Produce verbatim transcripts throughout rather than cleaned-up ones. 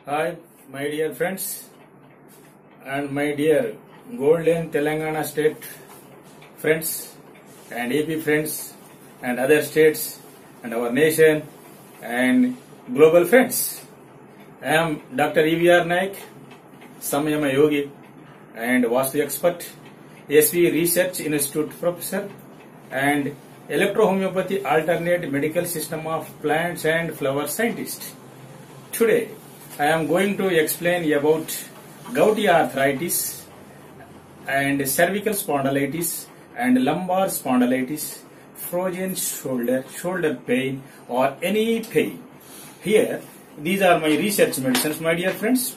Hi, my dear friends and my dear Golden Telangana state friends and A P friends and other states and our nation and global friends. I am Doctor Evr Naik, Samyama Yogi and Vasthu expert, S V Research Institute professor and Electro Homeopathy Alternate Medical System of Plants and Flower Scientist. Today, I am going to explain about Gouty Arthritis and cervical spondylitis and lumbar spondylitis, frozen shoulder, shoulder pain or any pain. Here, these are my research medicines, my dear friends.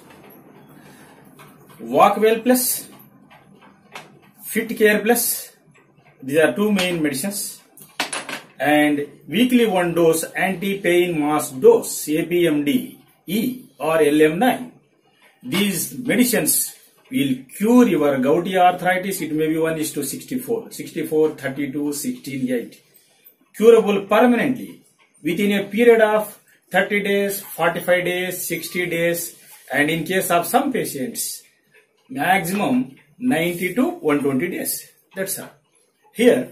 Walk Well Plus, Fit Care Plus, these are two main medicines. And weekly one dose anti-pain mass dose, A P M D E or L M nine. These medicines will cure your gouty arthritis. It may be one is to sixty-four, sixty-four, thirty-two, sixteen, eight. Curable permanently within a period of thirty days, forty-five days, sixty days, and in case of some patients, maximum ninety to one hundred twenty days. That's all. Here,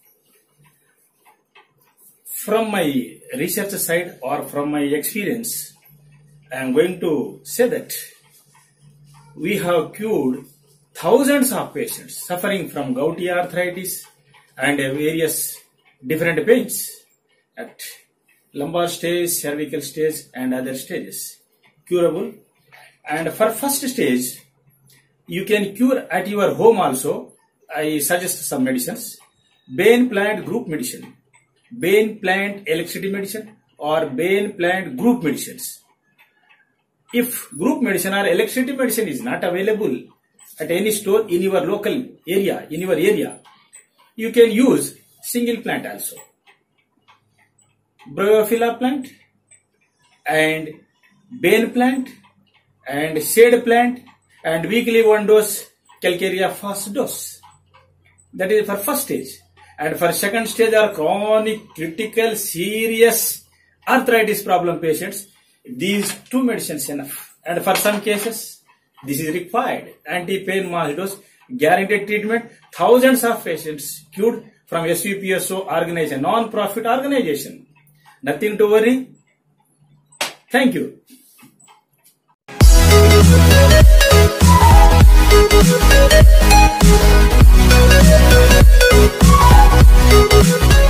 from my research side or from my experience, I am going to say that we have cured thousands of patients suffering from gouty arthritis and various different pains at lumbar stage, cervical stage and other stages. Curable. And for first stage, you can cure at your home also. I suggest some medicines. Bane plant group medicine, Bane plant electricity medicine or Bane plant group medicines. If group medicine or electricity medicine is not available at any store in your local area, in your area, you can use single plant also. Bryophylla plant and Bane plant and shade plant and weekly one dose calcarea fast dose. That is for first stage. And for second stage are chronic, critical, serious arthritis problem patients, these two medicines enough. And for some cases, this is required. Anti-pain mass dose, guaranteed treatment. Thousands of patients cured from Svpso organization, non-profit organization. Nothing to worry. Thank you.